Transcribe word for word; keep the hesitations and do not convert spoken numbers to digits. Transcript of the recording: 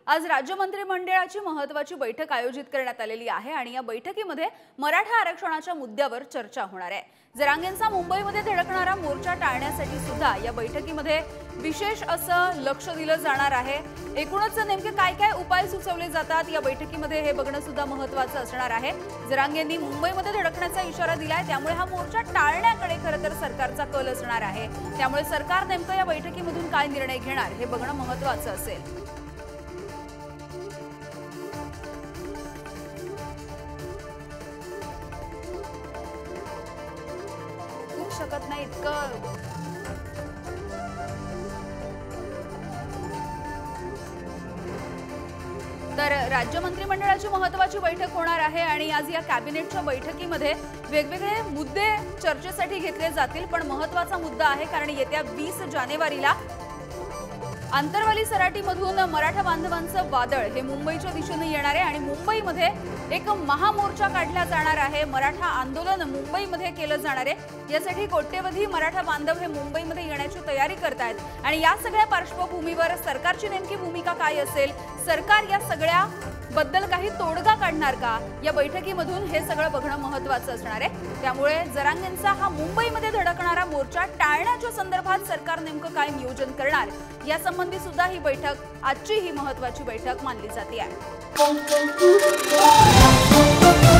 आज राज्य मंत्रिमंडळाची महत्त्वाची बैठक आयोजित करण्यात आलेली आहे आणि या बैठकीमध्ये मराठा आरक्षणाच्या मुद्द्यावर चर्चा होणार आहे। जरांगेंचा मुंबईमध्ये धडकणारा मोर्चा टाळण्यासाठी सुद्धा या बैठकीमध्ये विशेष असं लक्ष दिलं जाणार आहे। एकूणच नेमके काय काय उपाय सुचवले जातात या बैठकीमध्ये हे बघणं सुद्धा महत्त्वाचं असणार आहे। जरांगेंनी मुंबईमध्ये धडकण्याचा इशारा दिलाय, त्यामुळे हा मोर्चा टाळण्याकडे खरं तर सरकारचा कल असणार आहे। त्यामुळे सरकार नेमकं या बैठकीमधून काय निर्णय घेणार हे बघणं महत्त्वाचं असेल। शकत नाही इतकं तर राज्य मंत्रिमंडळाची महत्त्वाची बैठक होणार आहे आणि आज या कॅबिनेटच्या बैठकीमध्ये वेगवेगळे मुद्दे चर्चेसाठी घेतले जातील। पण महत्त्वाचा मुद्दा आहे कारण येत्या वीस जानेवारीला आंतरवाली सराटीमधून मराठा बांधवांचं वादळ हे मुंबईच्या दिशेने येणार आहे आणि मुंबईमध्ये एक महामोर्चा काढला जाणार आहे। मराठा आंदोलन मुंबईमध्ये केलं जाणार आहे। यासाठी कोट्यवधी मराठा बांधव हे मुंबईमध्ये येण्याची तयारी करतायत आणि या सगळ्या पार्श्वभूमीवर सरकारची नेमकी भूमिका काय असेल, सरकार या सगळ्या बद्दल काही तोडगा काढणार का, या बैठकीमधून हे सगळं बघणं महत्त्वाचं असणार आहे। त्यामुळे जरांगेंचा हा मुंबईमध्ये धडकणारा मोर्चा टाळण्याच्या संदर्भात सरकार नेमकं काय नियोजन करणार यासंबंधी सुद्धा ही बैठक आजची ही महत्त्वाची बैठक मानली जाते आहे।